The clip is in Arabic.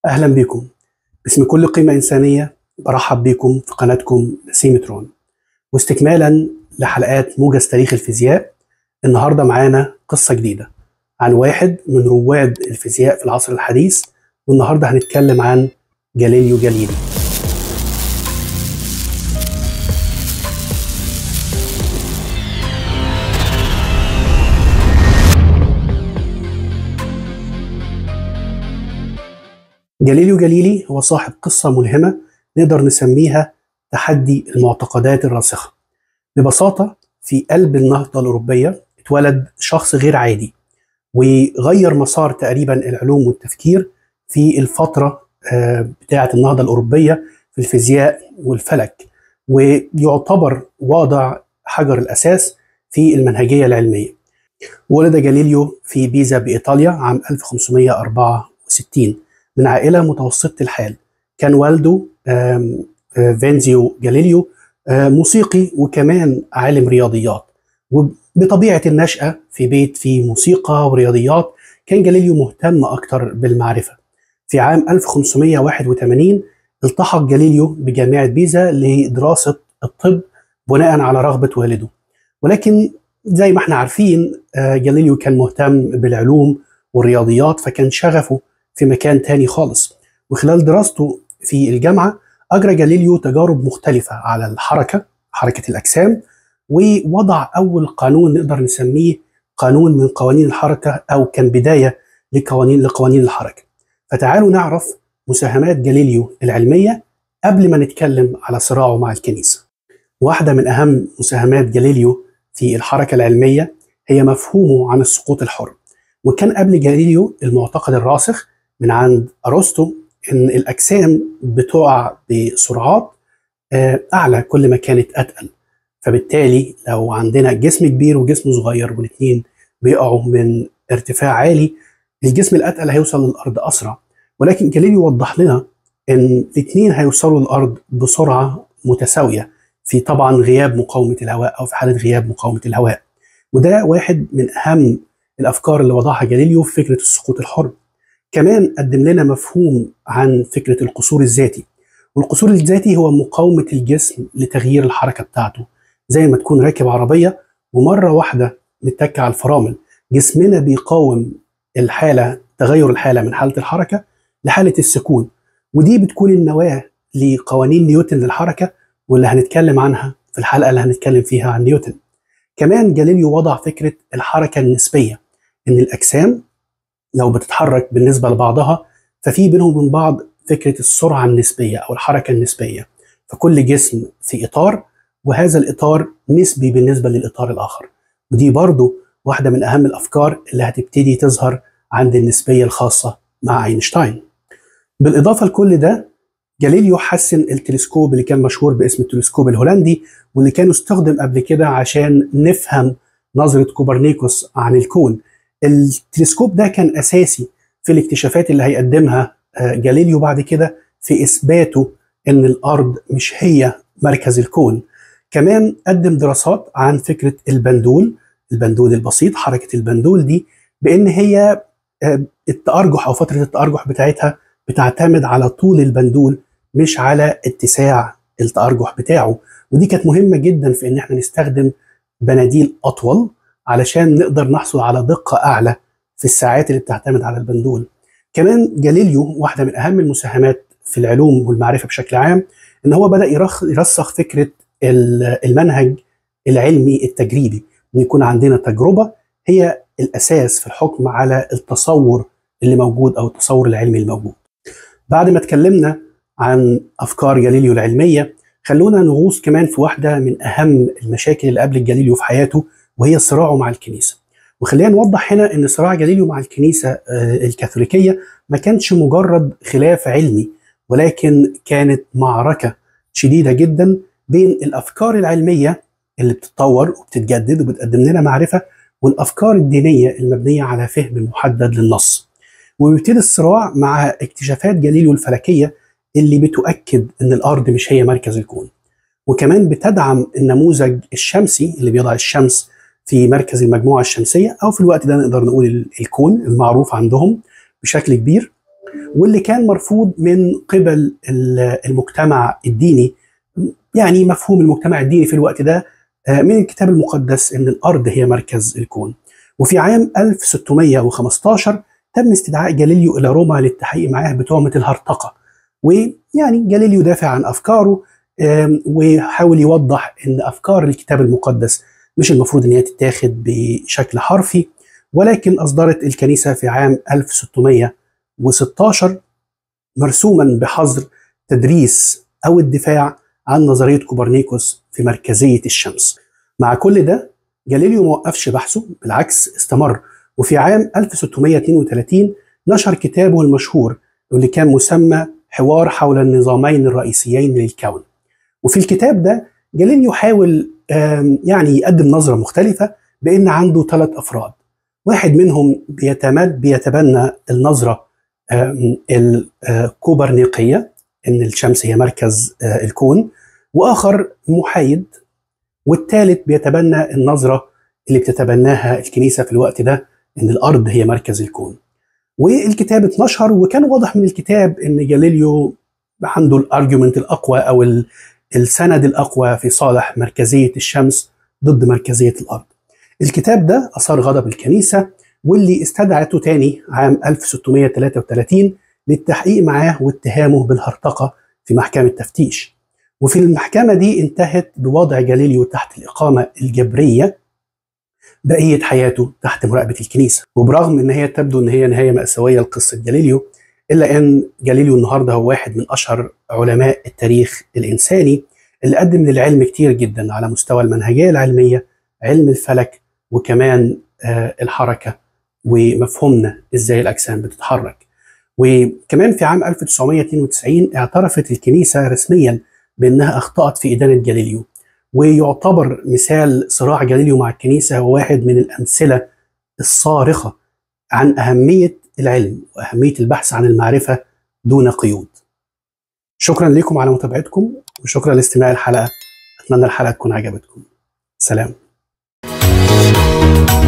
أهلا بكم. باسم كل قيمة إنسانية برحب بكم في قناتكم نسيمترون، واستكمالا لحلقات موجز تاريخ الفيزياء. النهاردة معانا قصة جديدة عن واحد من رواد الفيزياء في العصر الحديث، والنهاردة هنتكلم عن جاليليو جاليلي. جاليليو جاليلي هو صاحب قصة ملهمة نقدر نسميها تحدي المعتقدات الراسخة. ببساطة في قلب النهضة الأوروبية اتولد شخص غير عادي وغير مسار تقريبا العلوم والتفكير في الفترة بتاعة النهضة الأوروبية في الفيزياء والفلك، ويعتبر واضع حجر الأساس في المنهجية العلمية. ولد جاليليو في بيزا بإيطاليا عام 1564 من عائلة متوسطة الحال. كان والده فينزيو جاليليو موسيقي وكمان عالم رياضيات، وبطبيعة النشأة في بيت فيه موسيقى ورياضيات كان جاليليو مهتم أكتر بالمعرفة. في عام 1581 التحق جاليليو بجامعة بيزا لدراسة الطب بناء على رغبة والده، ولكن زي ما احنا عارفين جاليليو كان مهتم بالعلوم والرياضيات، فكان شغفه في مكان تاني خالص. وخلال دراسته في الجامعة أجرى جاليليو تجارب مختلفة على حركة الأجسام، ووضع أول قانون نقدر نسميه قانون من قوانين الحركة، أو كان بداية لقوانين الحركة. فتعالوا نعرف مساهمات جاليليو العلمية قبل ما نتكلم على صراعه مع الكنيسة. واحدة من أهم مساهمات جاليليو في الحركة العلمية هي مفهومه عن السقوط الحر. وكان قبل جاليليو المعتقد الراسخ من عند أرسطو إن الأجسام بتقع بسرعات أعلى كل ما كانت أتقل، فبالتالي لو عندنا جسم كبير وجسم صغير والاثنين بيقعوا من ارتفاع عالي، الجسم الأتقل هيوصل للأرض أسرع. ولكن جاليليو وضح لنا إن الاثنين هيوصلوا للأرض بسرعة متساوية في طبعا غياب مقاومة الهواء، أو في حالة غياب مقاومة الهواء. وده واحد من أهم الأفكار اللي وضعها جاليليو في فكرة السقوط الحر. كمان قدم لنا مفهوم عن فكرة القصور الذاتي، والقصور الذاتي هو مقاومة الجسم لتغيير الحركة بتاعته. زي ما تكون راكب عربية ومرة واحدة نتك على الفرامل، جسمنا بيقاوم تغير الحالة من حالة الحركة لحالة السكون، ودي بتكون النواة لقوانين نيوتن للحركة، واللي هنتكلم عنها في الحلقة اللي هنتكلم فيها عن نيوتن. كمان جاليليو وضع فكرة الحركة النسبية، إن الأجسام لو بتتحرك بالنسبة لبعضها ففي بينهم وبين بعض فكرة السرعة النسبية أو الحركة النسبية، فكل جسم في إطار، وهذا الإطار نسبي بالنسبة للإطار الآخر. ودي برضو واحدة من أهم الأفكار اللي هتبتدي تظهر عند النسبية الخاصة مع أينشتاين. بالإضافة لكل ده، جاليليو حسن التلسكوب اللي كان مشهور باسم التلسكوب الهولندي، واللي كان استخدم قبل كده عشان نفهم نظرة كوبرنيكوس عن الكون. التلسكوب ده كان أساسي في الاكتشافات اللي هيقدمها جاليليو بعد كده في إثباته إن الأرض مش هي مركز الكون. كمان قدم دراسات عن فكرة البندول البسيط، حركة البندول دي، بإن هي التأرجح أو فترة التأرجح بتاعتها بتعتمد على طول البندول مش على اتساع التأرجح بتاعه. ودي كانت مهمة جدا في إن احنا نستخدم بناديل أطول علشان نقدر نحصل على دقة أعلى في الساعات اللي بتعتمد على البندول. كمان جاليليو واحدة من أهم المساهمات في العلوم والمعرفة بشكل عام إن هو بدأ يرسخ فكرة المنهج العلمي التجريبي، إن يكون عندنا تجربة هي الأساس في الحكم على التصور اللي موجود أو التصور العلمي الموجود. بعد ما اتكلمنا عن أفكار جاليليو العلمية، خلونا نغوص كمان في واحدة من أهم المشاكل اللي قابلت جاليليو في حياته، وهي صراعه مع الكنيسة. وخلينا نوضح هنا ان صراع جاليليو مع الكنيسة الكاثوليكية ما كانش مجرد خلاف علمي، ولكن كانت معركة شديدة جدا بين الأفكار العلمية اللي بتتطور وبتتجدد وبتقدم لنا معرفة، والأفكار الدينية المبنية على فهم محدد للنص. وبيبتدي الصراع مع اكتشافات جاليليو الفلكية اللي بتؤكد ان الأرض مش هي مركز الكون، وكمان بتدعم النموذج الشمسي اللي بيضع الشمس في مركز المجموعة الشمسية، أو في الوقت ده نقدر نقول الكون المعروف عندهم بشكل كبير. واللي كان مرفوض من قبل المجتمع الديني. يعني مفهوم المجتمع الديني في الوقت ده من الكتاب المقدس ان الارض هي مركز الكون. وفي عام 1615 تم استدعاء جاليليو الى روما للتحقيق معاه بتهمه الهرطقه. ويعني جاليليو دافع عن افكاره وحاول يوضح ان افكار الكتاب المقدس مش المفروض ان هي تتاخد بشكل حرفي، ولكن اصدرت الكنيسه في عام 1616 مرسوما بحظر تدريس او الدفاع عن نظريه كوبرنيكوس في مركزيه الشمس. مع كل ده جاليليو ما وقفش بحثه، بالعكس استمر، وفي عام 1632 نشر كتابه المشهور واللي كان مسمى حوار حول النظامين الرئيسيين للكون. وفي الكتاب ده جاليليو حاول يعني يقدم نظرة مختلفة بأن عنده 3 أفراد. واحد منهم بيتبنى النظرة الكوبرنيقية إن الشمس هي مركز الكون، وآخر محايد، والثالث بيتبنى النظرة اللي بتتبناها الكنيسة في الوقت ده إن الأرض هي مركز الكون. والكتاب اتنشر، وكان واضح من الكتاب إن جاليليو عنده الارجيومنت الأقوى أو السند الأقوى في صالح مركزية الشمس ضد مركزية الأرض. الكتاب ده أثار غضب الكنيسة، واللي استدعته تاني عام 1633 للتحقيق معاه واتهامه بالهرطقة في محكمة تفتيش. وفي المحكمة دي انتهت بوضع جاليليو تحت الإقامة الجبرية بقية حياته تحت مراقبة الكنيسة. وبرغم ان هي تبدو ان هي نهاية مأساوية لقصة جاليليو، إلا أن جاليليو النهاردة هو واحد من أشهر علماء التاريخ الإنساني اللي قدم للعلم كتير جدا على مستوى المنهجية العلمية، علم الفلك، وكمان الحركة ومفهومنا إزاي الأجسام بتتحرك. وكمان في عام 1992 اعترفت الكنيسة رسميا بأنها أخطأت في إدانة جاليليو، ويعتبر مثال صراع جاليليو مع الكنيسة هو واحد من الأمثلة الصارخة عن أهمية العلم وأهمية البحث عن المعرفة دون قيود. شكرا لكم على متابعتكم، وشكرا لاستماع الحلقة. أتمنى الحلقة تكون عجبتكم. سلام.